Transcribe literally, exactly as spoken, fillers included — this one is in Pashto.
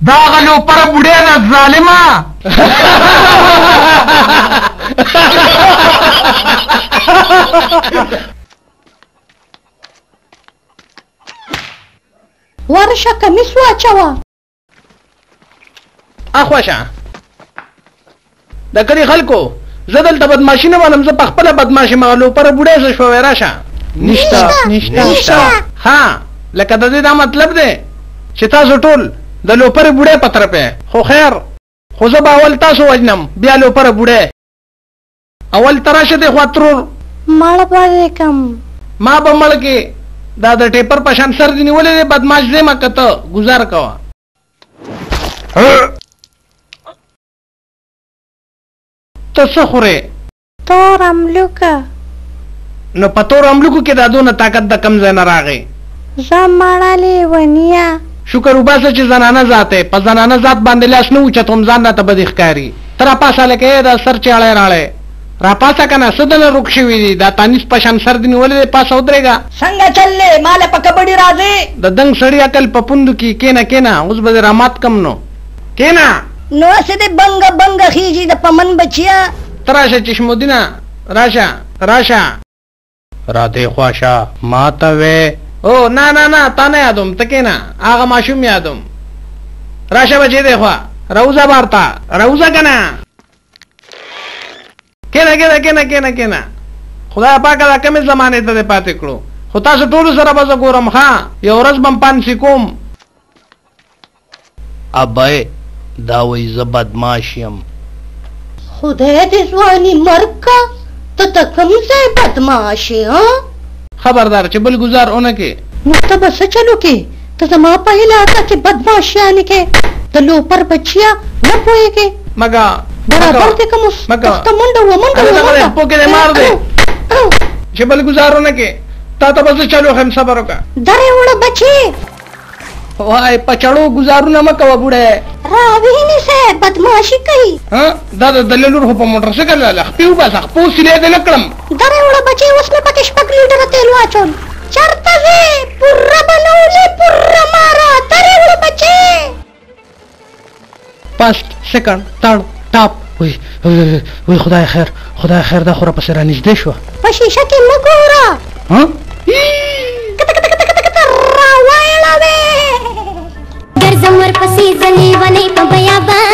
دا غلو پر بوډه د ظالما ورشه کمیس واچوه. اخواشه د کلی خلکو زه دلته بدماشي نه منم، زه په خپله بدماشي مغلو پر بوډۍ زه شوی راشه. نشته نشته ها لکه د دې دا مطلب دی چې تاسو ټول د لوپرې بوډۍ په طرف یې، خو خیر خو زه به اول تاسو وجنم بیا لوپره بوډۍ. اول ته راشه دی خوا ترور مړ به دې کم. ما به مړ کې دا د ټیپر په شان سر دې نیولی دی، بدماش دی مه که ته ګزار کوه. ته څه خورې؟ تور املوکه. نو په تور املوکو کې دا دونه طاقت د کم ځای نه راغی؟ زه مړه لیونیه. شکر وباسه چې زنانه ذات یې، په زنانه ذات باندې لاس نه اوچتوم ځان راته بدې ښکاري. ته راپاسه لکه دا سر چاړی راړی راپاسه که نه څه دنه روک شوي دي، دا تانیس په شان سر دې نیولی دی، پاسه ودرېږه. څنګه چل دی ماله په کبډي راځې؟ د دنګ سړي عقل په پوندو کې کېنه کېنه، اوس به دې رامات کم نو کېنه. نو هسې دې بنګه بنګه خېږي د پمن بچیه. ته راشه چشمالدینه راشه راشه راته خواشه ما ته وې. او نه نه نه تا نه یادوم، ته کېنه هغه ماشوم یادوم. راشه بچې دی خوا روزه بارته روزه که نه کېنه کېنه کېنه کېنه کېنه. خدای پاکه دا کمې زمانې ته دې پاتې کړو، خو تاسو ټولو سره به زه ګورم. ښه یو ورځ به م پانسي کوم. ابی دا وایي زه بدماش یم. خدای دې ځواني مرګ که، ته ته کوم ځای بدماش یې ها؟ خبردار چې بل ګزار ونه کې. نو ته به څه چلو کې؟ ته زما په علاقه کې بدماشیانې کې د لوپر بچیه نه پوهېږې؟ مګه برابر دې که اوس تخته منډه وه منډه وه پو کې دې مار دی چې بل ګزار ونه کې. تا ته به زه چلو ښیم، صبر وکړه. درې وړه بچې وای په چړو ګزارونه مه کوه بوډۍ. راوینې صاحب بدماشي کوي. دا د دلې لور خو په موټرسایکل لاله خپې وباسه، خپو سیلې دې نه کړم. درې وړه بچې اوس مې پکې شپږ لیټره تېل واچول. چېرته ځې؟ پوره به نه ولې پوره ماره. درې وړه بچې فاست سیکنډ تھرډ ټاپ. وای وای خدای خیر خدای خیر دا خو راپسې رانږدې شوه. په شیشه کې مه ګوره. کته کته کته کته کته راوایړوې. ګرځم ورپسې ځلې ونې په بیابان